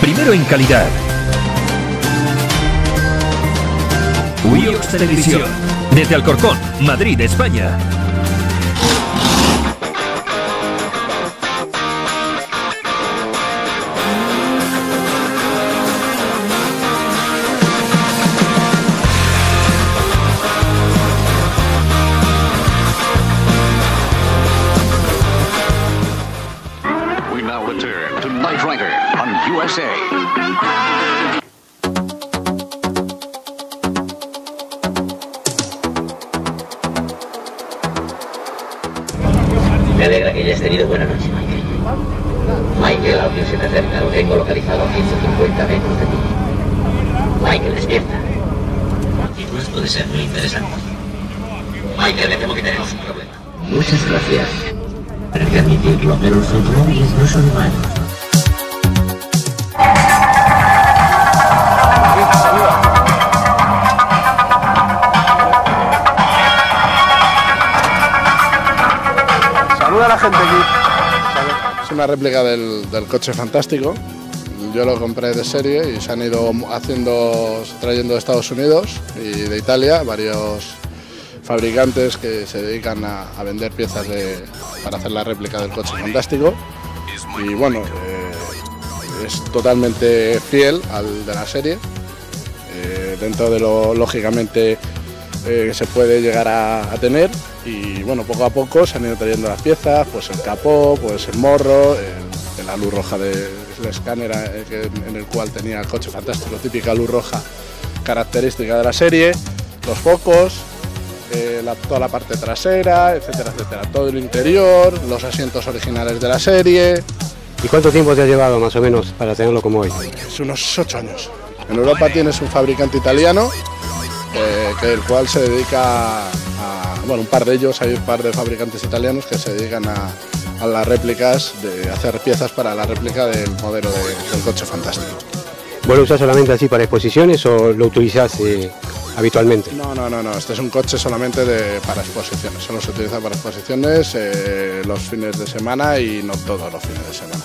primero en calidad. Wiox Televisión, desde Alcorcón, Madrid, España. We now return to Knight Rider on USA. Me alegra que hayas tenido buena noche, Michael. Michael, alguien se te acerca. Lo tengo localizado a 150 metros de ti. Michael, despierta. Y tú esto puede ser muy interesante. Michael, me temo que tenemos un problema. Muchas gracias. Tienes que admitirlo, pero los automóviles no son humanos. Saluda a la gente aquí. Es una réplica del coche fantástico. Yo lo compré de serie y se han ido trayendo de Estados Unidos y de Italia varios fabricantes que se dedican a vender piezas para hacer la réplica del coche fantástico. Y bueno, es totalmente fiel al de la serie, dentro de lo lógicamente que se puede llegar a tener. Y bueno, poco a poco se han ido trayendo las piezas, pues el capó, pues el morro, la luz roja del escáner en el cual tenía el coche fantástico, típica luz roja característica de la serie, los focos, toda la parte trasera, etcétera, etcétera, todo el interior, los asientos originales de la serie. ¿Y cuánto tiempo te ha llevado más o menos para tenerlo como hoy? Es unos 8 años. En Europa tienes un fabricante italiano, el cual se dedica bueno, un par de ellos, hay un par de fabricantes italianos que se dedican a las réplicas, de hacer piezas para la réplica del modelo del coche fantástico. ¿Vos lo usás solamente así para exposiciones o lo utilizás habitualmente? No, este es un coche solamente para exposiciones, solo se utiliza para exposiciones los fines de semana y no todos los fines de semana.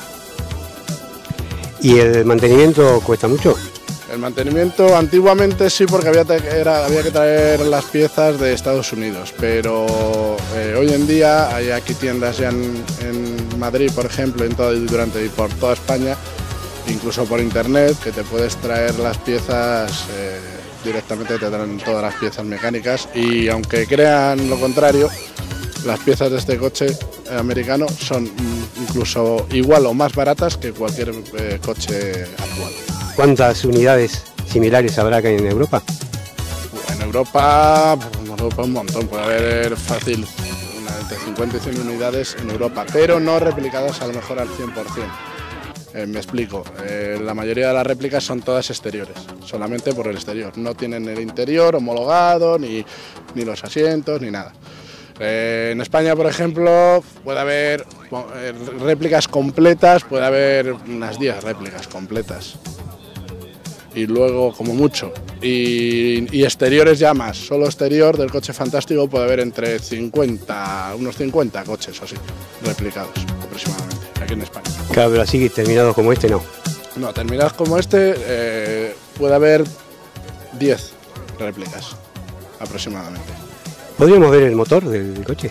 ¿Y el mantenimiento cuesta mucho? El mantenimiento antiguamente sí, porque había que traer las piezas de Estados Unidos, pero hoy en día hay aquí tiendas ya en Madrid, por ejemplo, y por toda España, incluso por internet, que te puedes traer las piezas directamente, te traen todas las piezas mecánicas, y aunque crean lo contrario, las piezas de este coche americano son incluso igual o más baratas que cualquier coche actual. ¿Cuántas unidades similares habrá acá en Europa? En Europa un montón, puede haber fácil entre 50 y 100 unidades en Europa, pero no replicadas a lo mejor al 100%. Me explico, la mayoría de las réplicas son todas exteriores, solamente por el exterior, no tienen el interior homologado, ni los asientos, ni nada. En España, por ejemplo, puede haber réplicas completas, puede haber unas 10 réplicas completas. Y luego, como mucho, y exteriores ya más, solo exterior del coche fantástico puede haber entre unos 50 coches así, replicados aproximadamente, aquí en España. Claro, pero así terminados como este no. No, terminados como este puede haber 10 réplicas aproximadamente. ¿Podríamos ver el motor del coche?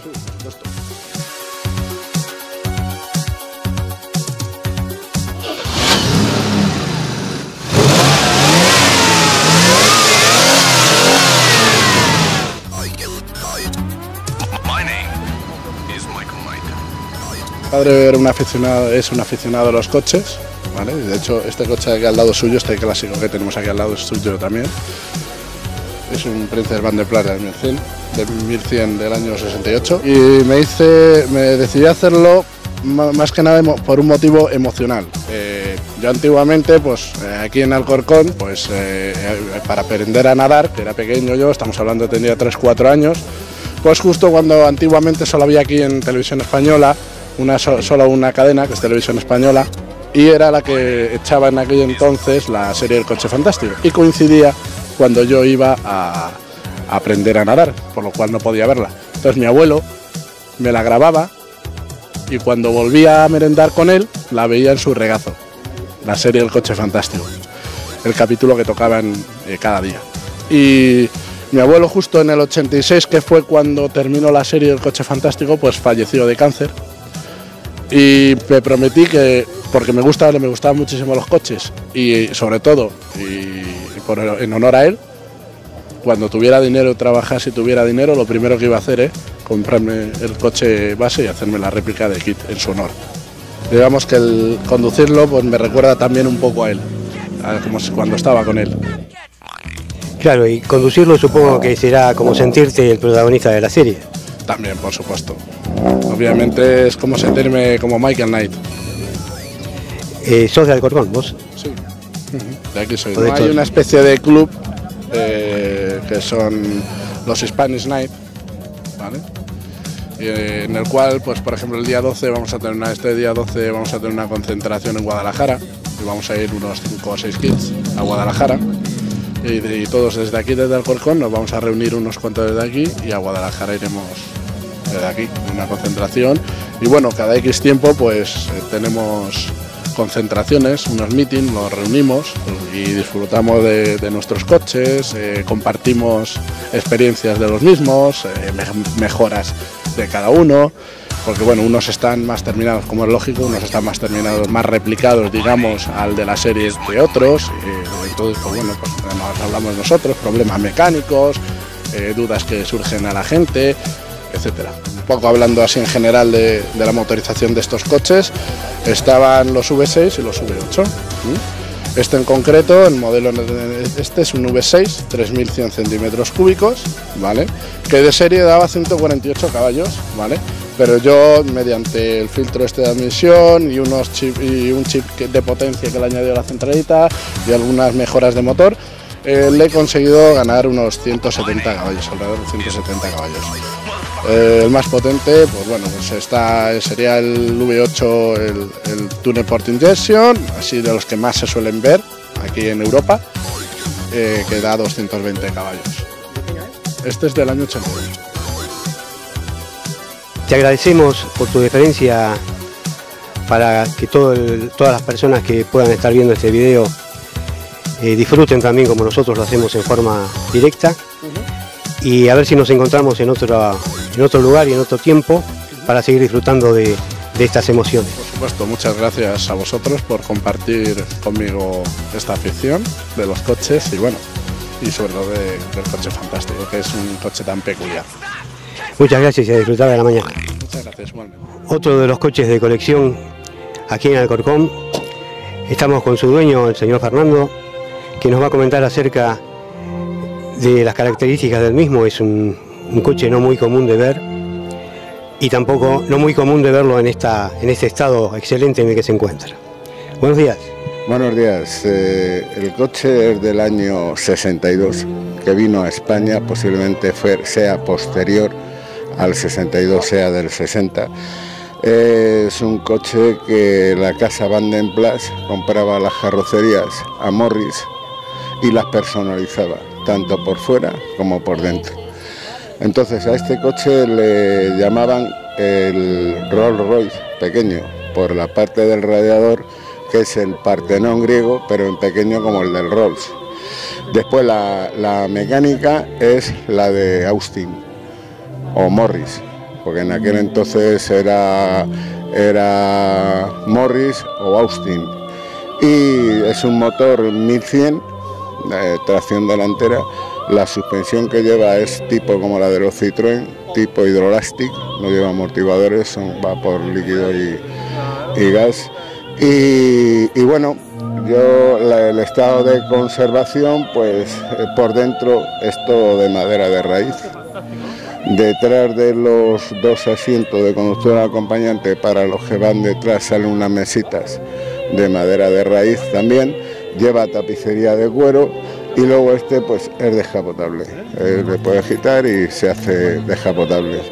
Mi padre es un aficionado a los coches, ¿vale? De hecho, este coche de aquí al lado suyo, este clásico que tenemos aquí al lado es suyo también. Es un Princess Van der Plata de 1100 del año 68. Y me decidí a hacerlo más que nada por un motivo emocional. Yo antiguamente, pues aquí en Alcorcón, pues para aprender a nadar, que era pequeño yo, estamos hablando de tenía 3-4 años, pues justo cuando antiguamente solo había aquí en Televisión Española solo una cadena, que es Televisión Española, y era la que echaba en aquel entonces la serie El Coche Fantástico, y coincidía cuando yo iba a aprender a nadar, por lo cual no podía verla. Entonces mi abuelo me la grababa y cuando volvía a merendar con él la veía en su regazo. la serie El Coche Fantástico, el capítulo que tocaban cada día. Y mi abuelo justo en el 86, que fue cuando terminó la serie El Coche Fantástico, pues falleció de cáncer. Y me prometí que, porque me gustaban muchísimo los coches, y sobre todo, en honor a él, cuando tuviera dinero, trabajase y tuviera dinero, lo primero que iba a hacer es comprarme el coche base y hacerme la réplica de Kit en su honor. Digamos que el conducirlo pues me recuerda también un poco a él, como cuando estaba con él. Claro, y conducirlo supongo que será como sentirte el protagonista de la serie. También, por supuesto. Obviamente es como sentirme como Michael Knight. ¿Sos de Alcorcón, vos? Sí, de aquí soy. No hay una especie de club que son los Spanish Night, ¿vale? Y, en el cual, pues por ejemplo, el día 12 vamos a tener una concentración en Guadalajara y vamos a ir unos 5 o 6 kids a Guadalajara. Y todos desde aquí, desde Alcorcón, nos vamos a reunir unos cuantos desde aquí y a Guadalajara iremos desde aquí, una concentración. Y bueno, cada X tiempo pues tenemos concentraciones, unos meetings, nos reunimos y disfrutamos de nuestros coches, compartimos experiencias de los mismos, mejoras de cada uno. Porque bueno, unos están más terminados, como es lógico, unos están más terminados, más replicados, digamos, al de las series de otros. Entonces, pues bueno, pues nos hablamos nosotros, problemas mecánicos, dudas que surgen a la gente, etcétera. Un poco hablando así en general de la motorización de estos coches, estaban los V6 y los V8. Este en concreto, el modelo este es un V6, 3.100 centímetros cúbicos, ¿vale? Que de serie daba 148 caballos, ¿vale? Pero yo, mediante el filtro este de admisión y un chip de potencia que le añadió la centralita y algunas mejoras de motor, le he conseguido ganar unos 170 caballos, alrededor de 170 caballos. El más potente, pues bueno, pues sería el V8, el Tuner Port Injection, así de los que más se suelen ver aquí en Europa, que da 220 caballos. Este es del año 82. Te agradecemos por tu deferencia para que todas las personas que puedan estar viendo este video disfruten también como nosotros lo hacemos en forma directa. Y a ver si nos encontramos en otro lugar y en otro tiempo para seguir disfrutando de estas emociones. Por supuesto, muchas gracias a vosotros por compartir conmigo esta afición de los coches y bueno, y sobre todo del Coche Fantástico, que es un coche tan peculiar. Muchas gracias y a disfrutar de la mañana. Muchas gracias, igualmente. Otro de los coches de colección aquí en Alcorcón. Estamos con su dueño, el señor Fernando, que nos va a comentar acerca de las características del mismo. Es un coche no muy común de ver y tampoco no muy común de verlo en este estado excelente en el que se encuentra. Buenos días. Buenos días. El coche es del año 62, que vino a España, posiblemente sea posterior al 62, sea del 60. Es un coche que la casa Van den Plas compraba las carrocerías a Morris y las personalizaba, tanto por fuera como por dentro. Entonces a este coche le llamaban el Rolls Royce pequeño, por la parte del radiador, que es el Partenón griego, pero en pequeño como el del Rolls. Después la mecánica es la de Austin o Morris, porque en aquel entonces era Morris o Austin. Y es un motor 1100, tracción delantera. La suspensión que lleva es tipo como la de los Citroën, tipo Hydrolastic, no lleva amortiguadores, va por líquido y gas. Y bueno, el estado de conservación, pues por dentro es todo de madera de raíz. Detrás de los dos asientos de conductor acompañante, para los que van detrás, salen unas mesitas de madera de raíz también. Lleva tapicería de cuero y luego este pues es descapotable. Le puede quitar y se hace descapotable.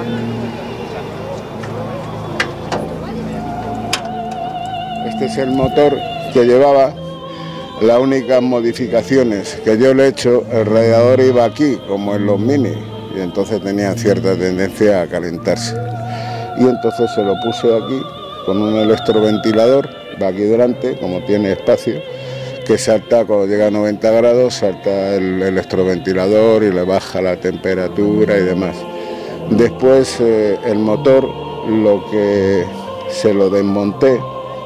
Este es el motor que llevaba. Las únicas modificaciones que yo le he hecho, el radiador iba aquí, como en los Mini, y entonces tenía cierta tendencia a calentarse. Y entonces se lo puse aquí con un electroventilador va aquí delante, como tiene espacio, que salta cuando llega a 90 grados, salta el electroventilador y le baja la temperatura y demás. Después el motor, lo que se lo desmonté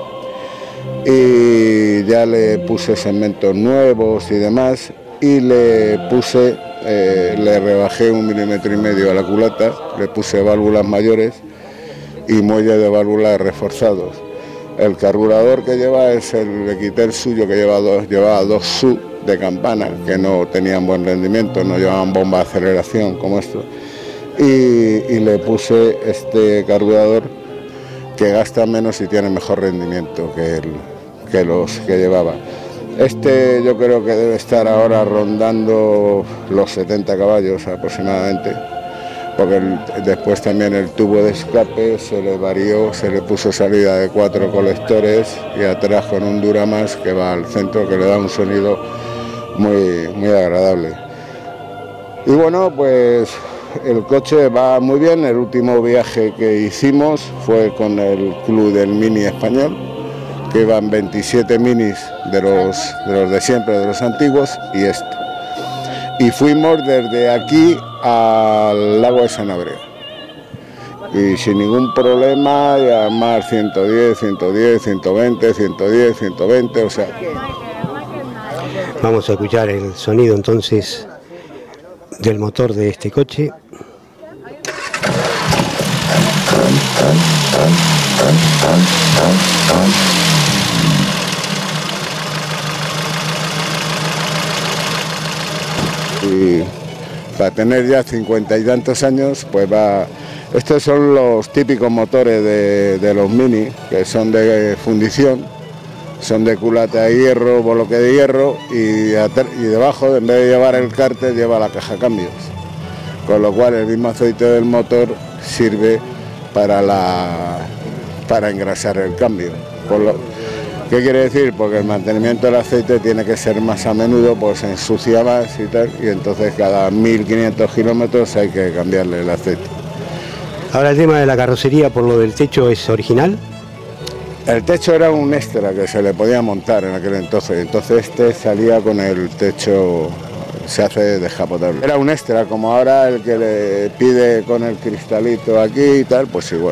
y ya le puse segmentos nuevos y demás, y le puse, le rebajé 1,5 milímetros a la culata, le puse válvulas mayores y muelles de válvulas reforzados. El carburador que lleva le quité el suyo, que llevaba dos SU de campana, que no tenían buen rendimiento, no llevaban bomba de aceleración como esto, y le puse este carburador que gasta menos y tiene mejor rendimiento que los que llevaba. Este yo creo que debe estar ahora rondando los 70 caballos aproximadamente, porque después también el tubo de escape se le varió, se le puso salida de 4 colectores y atrás con un Duramas que va al centro, que le da un sonido muy, muy agradable. Y bueno, pues el coche va muy bien. El último viaje que hicimos fue con el Club del Mini Español, que iban 27 minis de los de siempre, de los antiguos, y esto. Y fuimos desde aquí al lago de Sanabria. Y sin ningún problema, y además 110, 110, 120, 110, 120, o sea. Vamos a escuchar el sonido entonces del motor de este coche. Y para tener ya 50 y tantos años, pues va. Estos son los típicos motores de los Mini, que son de fundición, son de culata de hierro, bloque de hierro, y debajo, en vez de llevar el cárter, lleva la caja cambios, con lo cual el mismo aceite del motor sirve para engrasar el cambio. ¿Qué quiere decir? Porque el mantenimiento del aceite tiene que ser más a menudo, pues se ensucia más y tal, y entonces cada 1500 kilómetros hay que cambiarle el aceite. Ahora el tema de la carrocería, por lo del techo, ¿es original? El techo era un extra que se le podía montar en aquel entonces este salía con el techo, se hace descapotable. Era un extra, como ahora el que le pide con el cristalito aquí y tal, pues igual.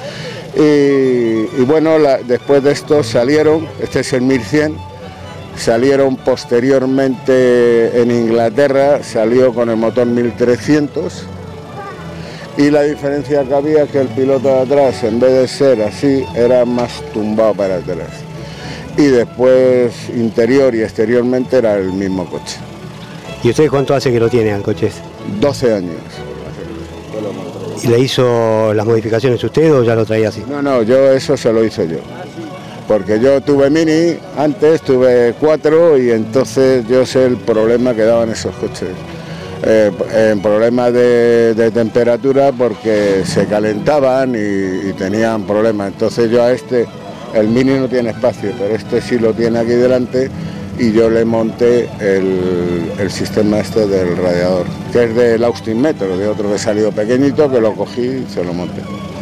Y bueno, después de esto salieron, este es el 1100, salieron posteriormente en Inglaterra, salió con el motor 1300, y la diferencia que había es que el piloto de atrás, en vez de ser así, era más tumbado para atrás. Y después interior y exteriormente era el mismo coche. ¿Y usted cuánto hace que lo tiene al coche? 12 años. ¿Y le hizo las modificaciones usted o ya lo traía así? No, yo eso se lo hice yo. Porque yo tuve Mini, antes tuve 4 y entonces yo sé el problema que daban esos coches. En problemas de temperatura porque se calentaban y tenían problemas. Entonces yo a el Mini no tiene espacio, pero este sí lo tiene aquí delante, y yo le monté el sistema este del radiador, que es del Austin Metro, de otro que salió pequeñito, que lo cogí y se lo monté.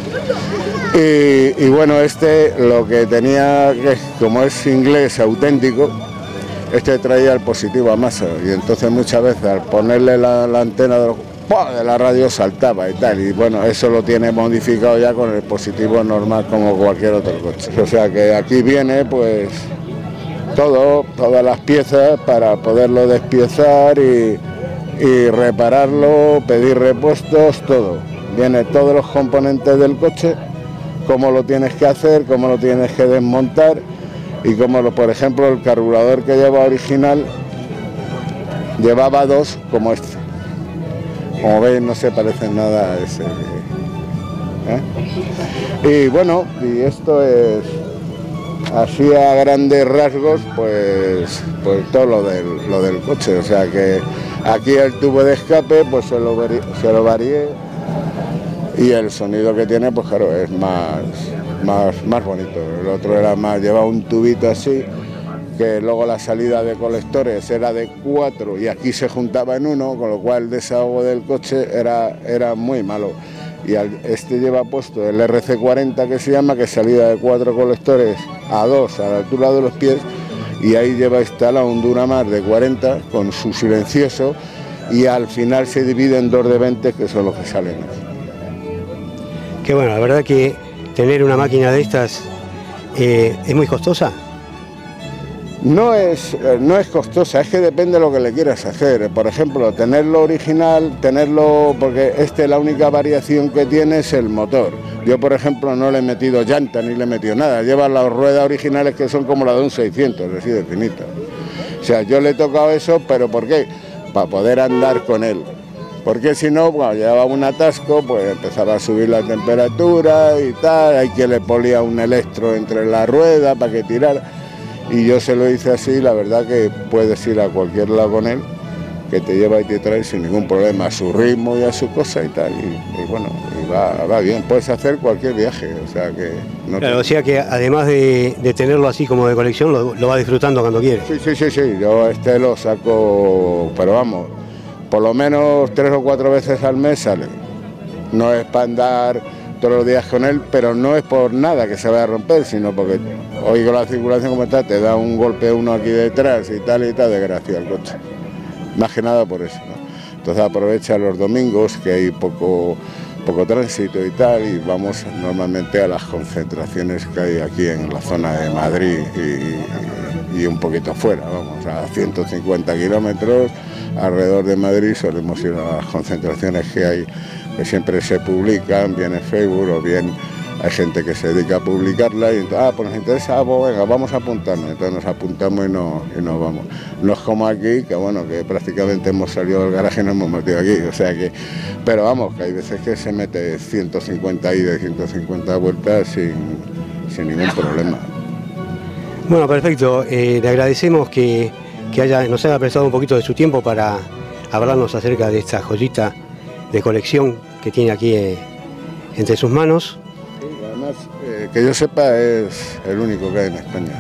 Y bueno, lo que tenía, que como es inglés auténtico, traía el positivo a masa, y entonces muchas veces al ponerle la antena de la radio saltaba y tal, y bueno, eso lo tiene modificado ya con el positivo normal como cualquier otro coche. O sea que aquí viene pues todas las piezas para poderlo despiezar y repararlo, pedir repuestos, todo. Viene todos los componentes del coche, cómo lo tienes que hacer, cómo lo tienes que desmontar, y como por ejemplo el carburador que lleva original llevaba 2 como este. Como veis no se parece nada a ese. Y bueno, y esto es así a grandes rasgos, pues todo lo del coche. O sea que aquí el tubo de escape pues se lo varié, y el sonido que tiene pues claro es más bonito. El otro era más, llevaba un tubito así, que luego la salida de colectores era de 4 y aquí se juntaba en 1, con lo cual el desahogo del coche era muy malo. y este lleva puesto el RC40 que se llama, que es salida de 4 colectores a 2 a la altura de los pies, y ahí lleva instalado un Duramar de 40 con su silencioso, y al final se divide en 2 de 20 que son los que salen. Qué bueno, la verdad que tener una máquina de estas es muy costosa. No es costosa, es que depende de lo que le quieras hacer. Por ejemplo, tenerlo original, porque la única variación que tiene es el motor. Yo, por ejemplo, no le he metido llanta ni le he metido nada. Lleva las ruedas originales que son como las de un 600, así de finita. O sea, yo le he tocado eso, pero ¿por qué? Para poder andar con él. Porque si no, cuando llevaba un atasco, pues empezaba a subir la temperatura y tal, hay que le polía un electro entre la rueda para que tirara. Y yo se lo hice así, la verdad que puedes ir a cualquier lado con él, que te lleva y te trae sin ningún problema, a su ritmo y a su cosa y tal, y bueno, y va bien, puedes hacer cualquier viaje, o sea que... No claro, o sea que además de tenerlo así como de colección, lo va disfrutando cuando quiere. Sí, yo lo saco, pero vamos, por lo menos 3 o 4 veces al mes sale, no es para andar todos los días con él, pero no es por nada que se vaya a romper, sino porque hoy con la circulación como está, te da un golpe uno aquí detrás y tal, desgracia el coche. Más que nada por eso, ¿no? Entonces aprovecha los domingos, que hay poco tránsito y tal, y vamos normalmente a las concentraciones que hay aquí en la zona de Madrid y un poquito afuera, vamos, a 150 kilómetros alrededor de Madrid solemos ir a las concentraciones que hay, que siempre se publican, bien en Facebook o bien hay gente que se dedica a publicarla y entonces, pues nos interesa, pues venga, vamos a apuntarnos, entonces nos apuntamos y nos vamos. No es como aquí, que bueno, que prácticamente hemos salido del garaje y nos hemos metido aquí, o sea que, pero vamos, que hay veces que se mete 150 ida y 150 vueltas sin ningún problema. Bueno, perfecto, le agradecemos que nos haya prestado un poquito de su tiempo para hablarnos acerca de esta joyita de colección que tiene aquí entre sus manos. Sí, además, que yo sepa, es el único que hay en España.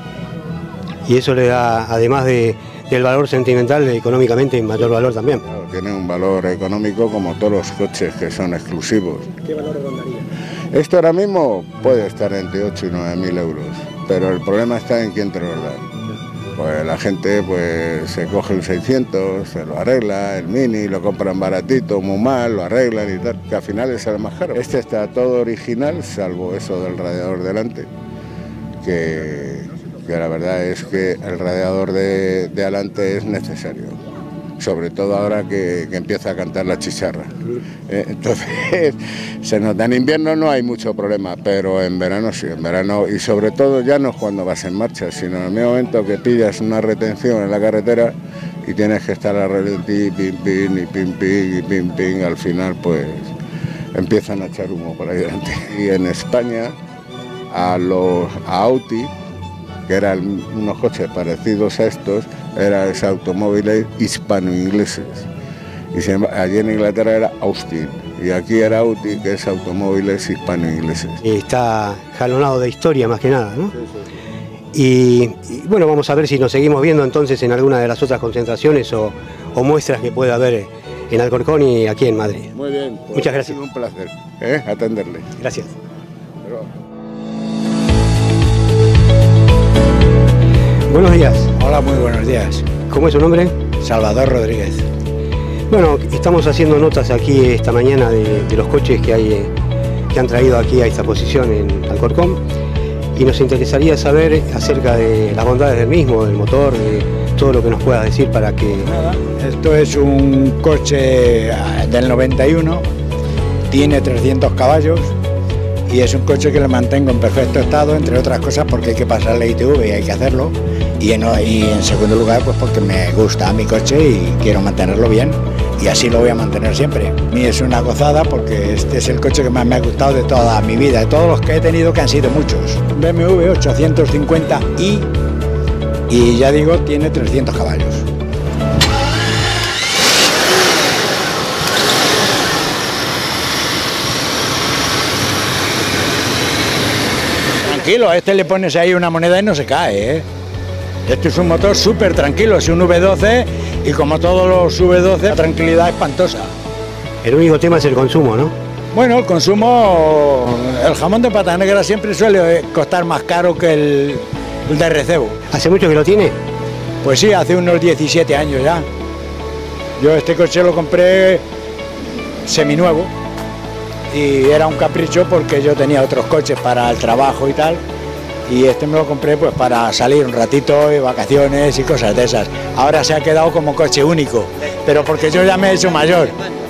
Y eso le da, además del valor sentimental, económicamente mayor valor también. Claro, tiene un valor económico como todos los coches que son exclusivos. ¿Qué valor rondaría? Esto ahora mismo puede estar entre 8 y 9.000 euros, pero el problema está en quién te lo da. Pues la gente pues se coge un 600, se lo arregla, el Mini, lo compran baratito, muy mal, lo arreglan y tal, que al final es el más caro. Este está todo original, salvo eso del radiador delante, que la verdad es que el radiador de adelante es necesario, sobre todo ahora que empieza a cantar la chicharra. Entonces, se nota, en invierno no hay mucho problema, pero en verano sí, en verano, y sobre todo ya no es cuando vas en marcha, sino en el mismo momento que pillas una retención en la carretera y tienes que estar a ralentí, pim, pim, y pim, pim, y pim, pim, al final pues empiezan a echar humo por ahí delante. Y en España, a Audi, que eran unos coches parecidos a estos, eran automóviles hispano-ingleses. Y allí en Inglaterra era Austin, y aquí era Audi, que es automóviles hispano-ingleses. Está jalonado de historia más que nada, ¿no? Sí, sí. Y bueno, vamos a ver si nos seguimos viendo entonces en alguna de las otras concentraciones o muestras que pueda haber en Alcorcón y aquí en Madrid. Muy bien. Pues muchas gracias. Ha sido un placer atenderle. Gracias. Pero... Buenos días. Hola, muy buenos días. ¿Cómo es su nombre? Salvador Rodríguez. Bueno, estamos haciendo notas aquí esta mañana de los coches que han traído aquí a esta exposición en Alcorcón y nos interesaría saber acerca de las bondades del mismo, del motor, de todo lo que nos pueda decir para que... Esto es un coche del 91, tiene 300 caballos y es un coche que lo mantengo en perfecto estado, entre otras cosas porque hay que pasarle ITV y hay que hacerlo. Y en segundo lugar, pues porque me gusta mi coche y quiero mantenerlo bien y así lo voy a mantener siempre. A mí es una gozada porque este es el coche que más me ha gustado de toda mi vida, de todos los que he tenido, que han sido muchos. BMW 850i y ya digo, tiene 300 caballos. Tranquilo, a este le pones ahí una moneda y no se cae, ¿eh? Este es un motor súper tranquilo, es un V12 y como todos los V12, la tranquilidad espantosa. El único tema es el consumo, ¿no? Bueno, el consumo, el jamón de pata negra siempre suele costar más caro que el de recebo. ¿Hace mucho que lo tiene? Pues sí, hace unos 17 años ya. Yo este coche lo compré seminuevo y era un capricho porque yo tenía otros coches para el trabajo y tal, y este me lo compré pues para salir un ratito y vacaciones y cosas de esas. Ahora se ha quedado como coche único, pero porque yo ya me he hecho mayor.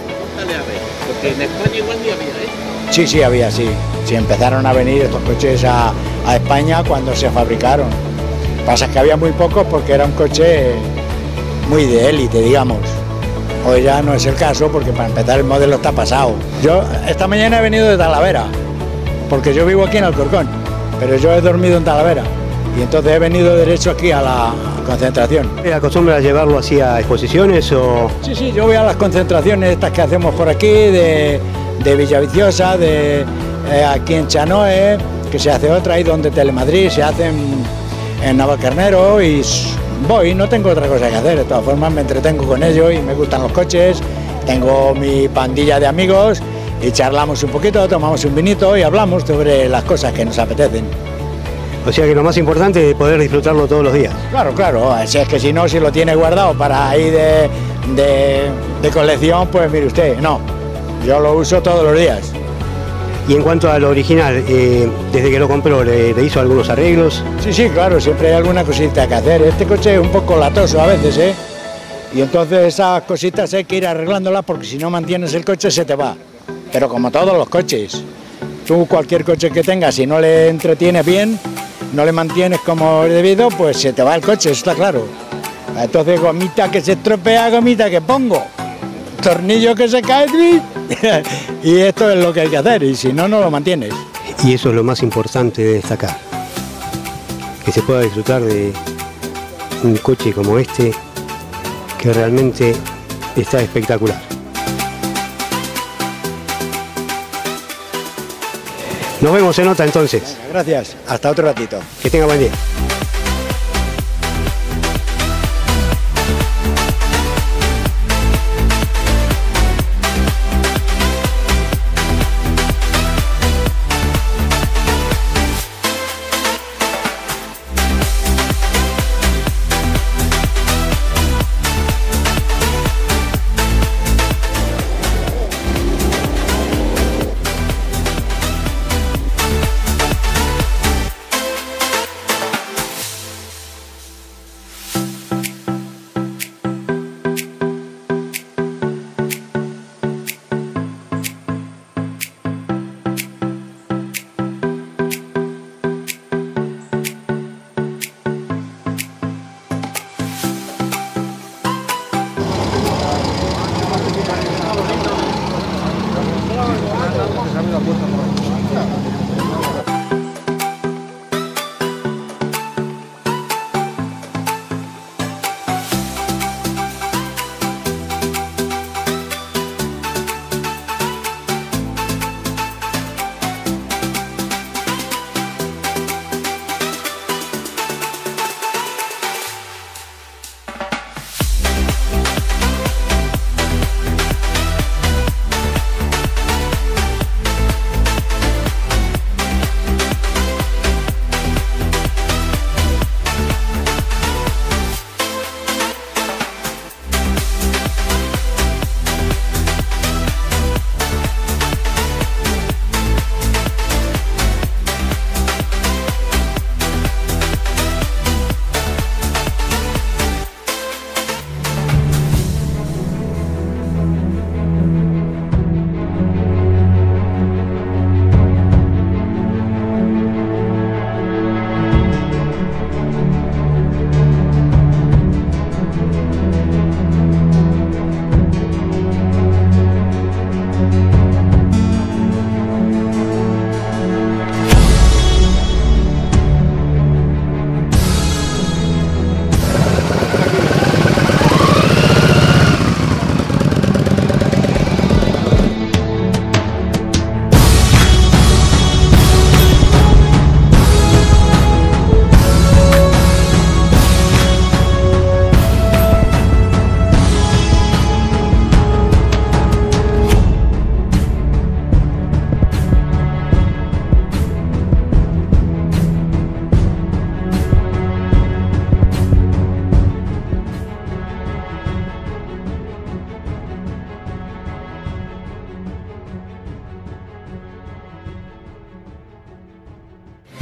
Porque en España igual ni había, ¿eh? Sí, había, sí. Sí, empezaron a venir estos coches a España cuando se fabricaron. Pasa que había muy pocos porque era un coche muy de élite, digamos. Hoy ya no es el caso porque para empezar el modelo está pasado. Yo esta mañana he venido de Talavera, porque yo vivo aquí en Alcorcón, pero yo he dormido en Talavera y entonces he venido derecho aquí a la concentración. ¿Acostumbra a llevarlo así a exposiciones o...? Sí, yo voy a las concentraciones estas que hacemos por aquí, de Villaviciosa, aquí en Chanoe, que se hace otra, ahí donde Telemadrid, se hacen en Navalcarnero y voy, no tengo otra cosa que hacer, de todas formas me entretengo con ellos y me gustan los coches, tengo mi pandilla de amigos y charlamos un poquito, tomamos un vinito y hablamos sobre las cosas que nos apetecen. O sea que lo más importante es poder disfrutarlo todos los días. Claro, si es que si no, si lo tiene guardado para ir de colección, pues mire usted, no, yo lo uso todos los días. Y en cuanto al original, desde que lo compró, ¿le hizo algunos arreglos? Sí, claro, siempre hay alguna cosita que hacer. Este coche es un poco latoso a veces, ¿eh? Y entonces esas cositas hay que ir arreglándolas porque si no mantienes el coche se te va. Pero como todos los coches, tú cualquier coche que tengas, si no le entretienes bien, no le mantienes como es debido, pues se te va el coche, eso está claro. Entonces gomita que se estropea, gomita que pongo. Tornillo que se cae y esto es lo que hay que hacer y si no, no lo mantienes. Y eso es lo más importante de destacar, que se pueda disfrutar de un coche como este que realmente está espectacular. Nos vemos en otra entonces. Gracias, hasta otro ratito. Que tenga buen día.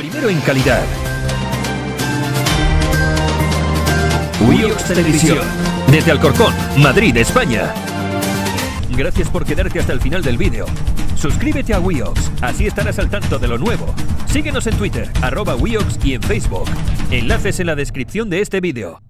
primero en calidad. Wiox Televisión, desde Alcorcón, Madrid, España. Gracias por quedarte hasta el final del vídeo. Suscríbete a Wiox, así estarás al tanto de lo nuevo. Síguenos en Twitter, @Wiox y en Facebook. Enlaces en la descripción de este vídeo.